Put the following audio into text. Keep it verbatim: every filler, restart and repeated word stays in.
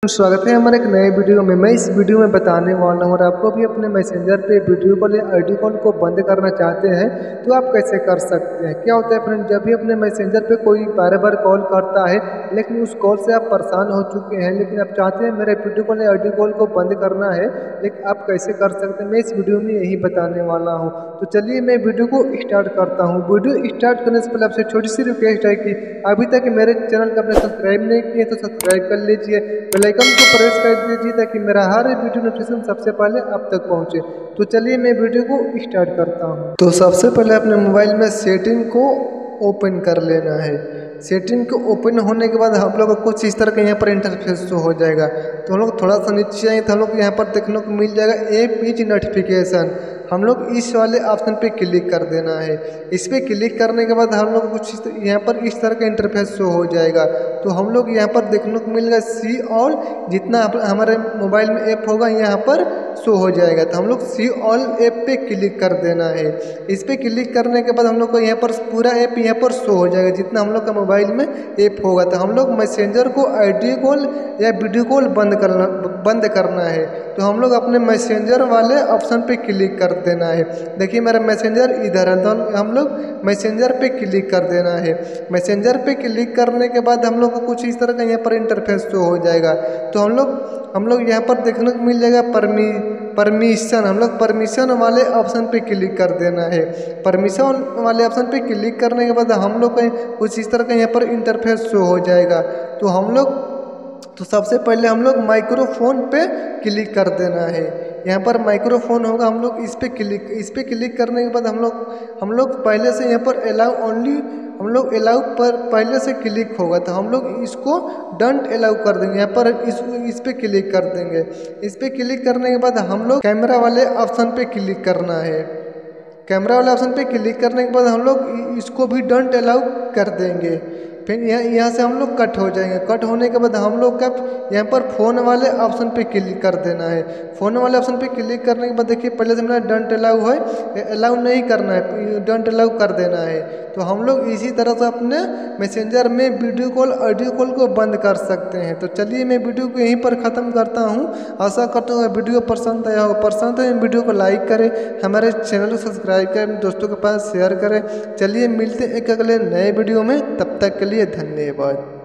स्वागत है हमारे एक नए वीडियो में। मैं इस वीडियो में बताने वाला हूँ और आपको भी अपने मैसेंजर पे वीडियो कॉल या ऑडियो कॉल को बंद करना चाहते हैं तो आप कैसे कर सकते हैं। क्या होता है फ्रेंड, जब भी अपने मैसेंजर पे कोई बार बार कॉल करता है लेकिन उस कॉल से आप परेशान हो चुके हैं, लेकिन आप चाहते हैं मेरे वीडियो कॉल या ऑडियो कॉल को बंद करना है, लेकिन आप कैसे कर सकते हैं मैं इस वीडियो में यही बताने वाला हूँ। तो चलिए मैं वीडियो को स्टार्ट करता हूँ। वीडियो स्टार्ट करने से पहले आपसे छोटी सी रिक्वेस्ट है कि अभी तक मेरे चैनल को आपने सब्सक्राइब नहीं किए तो सब्सक्राइब कर लीजिए, बेल आइकन को प्रेस कर दीजिए ताकि मेरा हर वीडियो नोटिफिकेशन सबसे पहले आप तक पहुंचे। तो चलिए मैं वीडियो को स्टार्ट करता हूं। तो सबसे पहले अपने मोबाइल में सेटिंग को ओपन कर लेना है। सेटिंग को ओपन होने के बाद हम लोग को कुछ इस तरह का यहाँ पर इंटरफेस शो हो जाएगा। तो हम लोग थोड़ा सा नीचे आए तो हम लोग यहाँ पर देखने को मिल जाएगा ऐप इज नोटिफिकेशन। हम लोग इस वाले ऑप्शन पे क्लिक कर देना है। इस पे क्लिक करने के बाद हम लोग कुछ यहाँ पर इस तरह का इंटरफेस शो हो जाएगा। तो हम लोग यहाँ पर देखने को मिलेगा सी ऑल, जितना हमारे मोबाइल में ऐप होगा यहाँ पर शो हो जाएगा। तो हम लोग सी ऑल ऐप पे क्लिक कर देना है। इस पे क्लिक करने के बाद हम लोग को यहाँ पर पूरा ऐप यहाँ पर शो हो जाएगा जितना हम लोग का मोबाइल में ऐप होगा। तो हम लोग मैसेंजर को ऑडियो कॉल या वीडियो कॉल बंद करना बंद करना है। तो हम लोग अपने मैसेंजर वाले ऑप्शन पे क्लिक कर देना है। देखिए मेरा मैसेंजर इधर है, तो हम लोग मैसेंजर पे क्लिक कर देना है। मैसेंजर पे क्लिक करने के बाद हम लोग को कुछ इस तरह का यहाँ पर इंटरफेस शो हो जाएगा। तो हम लोग हम लोग यहाँ पर देखने को मिल जाएगा परमी परमिशन। हम लोग परमिशन वाले ऑप्शन पे क्लिक कर देना है। परमिशन वाले ऑप्शन पे क्लिक करने के बाद हम लोग को कुछ इस तरह का यहाँ पर इंटरफेस शो हो जाएगा। तो हम लोग तो सबसे पहले हम लोग माइक्रोफोन पे क्लिक कर देना है। यहाँ पर माइक्रोफोन होगा, हम लोग इस पे क्लिक इस पे क्लिक करने के बाद हम लोग हम लोग पहले से यहाँ पर अलाउ ओनली हम लोग अलाउ पर पहले से क्लिक होगा। तो हम लोग इसको डोंट अलाउ कर देंगे। यहाँ पर इस इस पे क्लिक कर देंगे। इस पे क्लिक करने के बाद हम लोग कैमरा वाले ऑप्शन पे क्लिक करना है। कैमरा वाले ऑप्शन पे क्लिक करने के बाद हम लोग इसको भी डोंट अलाउ कर देंगे। फिर यहाँ यहाँ से हम लोग कट हो जाएंगे। कट होने के बाद हम लोग का यहाँ पर फ़ोन वाले ऑप्शन पे क्लिक कर देना है। फ़ोन वाले ऑप्शन पे क्लिक करने के बाद देखिए पहले से मेरा डोंट अलाउ है, अलाउ नहीं करना है, डोंट अलाउ कर देना है। तो हम लोग इसी तरह से अपने मैसेंजर में वीडियो कॉल ऑडियो कॉल को बंद कर सकते हैं। तो चलिए मैं वीडियो को यहीं पर ख़त्म करता हूँ। आशा करता हूँ वीडियो पसंद आया हो। पसंद है वीडियो को लाइक करें, हमारे चैनल को सब्सक्राइब करें, दोस्तों के पास शेयर करें। चलिए मिलते हैं एक अगले नए वीडियो में, तब तक के लिए धन्यवाद।